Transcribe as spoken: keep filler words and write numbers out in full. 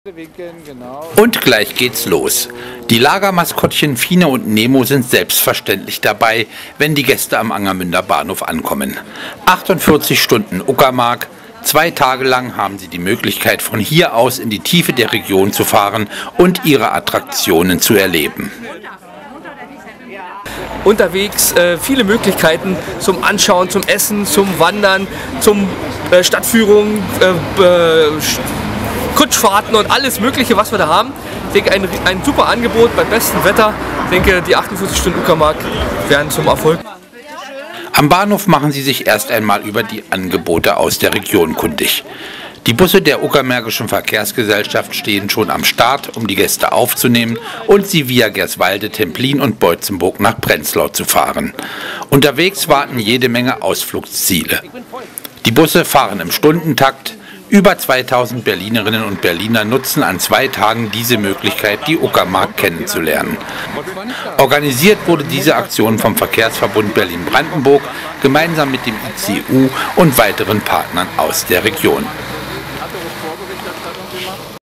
Und gleich geht's los. Die Lagermaskottchen Fine und Nemo sind selbstverständlich dabei, wenn die Gäste am Angermünder Bahnhof ankommen. achtundvierzig Stunden Uckermark. Zwei Tage lang haben sie die Möglichkeit, von hier aus in die Tiefe der Region zu fahren und ihre Attraktionen zu erleben. Unterwegs äh, viele Möglichkeiten zum Anschauen, zum Essen, zum Wandern, zum äh, Stadtführung, äh, äh, Kutschfahrten und alles Mögliche, was wir da haben. Ich denke, ein, ein super Angebot bei bestem Wetter. Ich denke, die achtundvierzig Stunden Uckermark werden zum Erfolg. Am Bahnhof machen sie sich erst einmal über die Angebote aus der Region kundig. Die Busse der Uckermärkischen Verkehrsgesellschaft stehen schon am Start, um die Gäste aufzunehmen und sie via Gerswalde, Templin und Beutzenburg nach Prenzlau zu fahren. Unterwegs warten jede Menge Ausflugsziele. Die Busse fahren im Stundentakt. Über zweitausend Berlinerinnen und Berliner nutzen an zwei Tagen diese Möglichkeit, die Uckermark kennenzulernen. Organisiert wurde diese Aktion vom Verkehrsverbund Berlin-Brandenburg gemeinsam mit dem I C U und weiteren Partnern aus der Region.